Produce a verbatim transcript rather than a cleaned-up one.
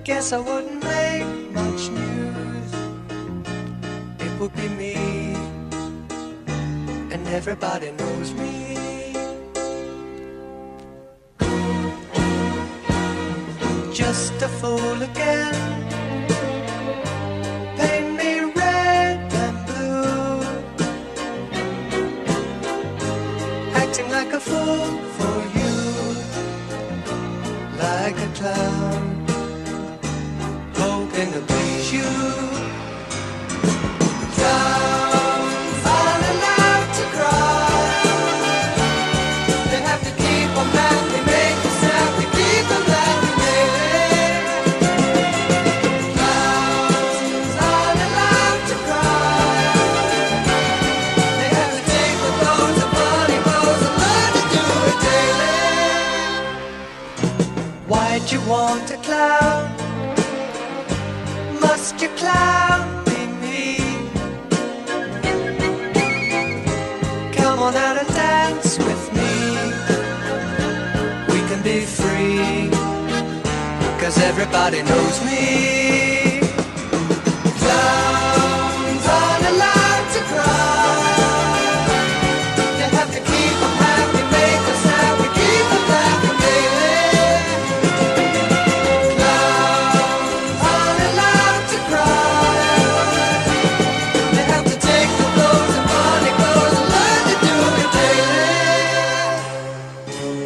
Guess I wouldn't make much news. It would be me, and everybody knows me. Just a fool again. Paint me red and blue. Acting like a fool for you. Like a clown, hoping to please you. Clowns aren't allowed to cry. They have to keep them happy, make us happy, keep them happy, baby. Clowns aren't allowed to cry. They have to take the clothes and funny clothes and learn to do it daily. Why'd you want a clown? Must your clown be me? Come on out and dance with me. We can be free, 'cause everybody knows me. Clowns aren't allowed to cry. You have to keep them happy, make us happy, keep them happy, baby. Clowns aren't allowed to cry. They have to take the clothes and funny clothes and learn to do it daily.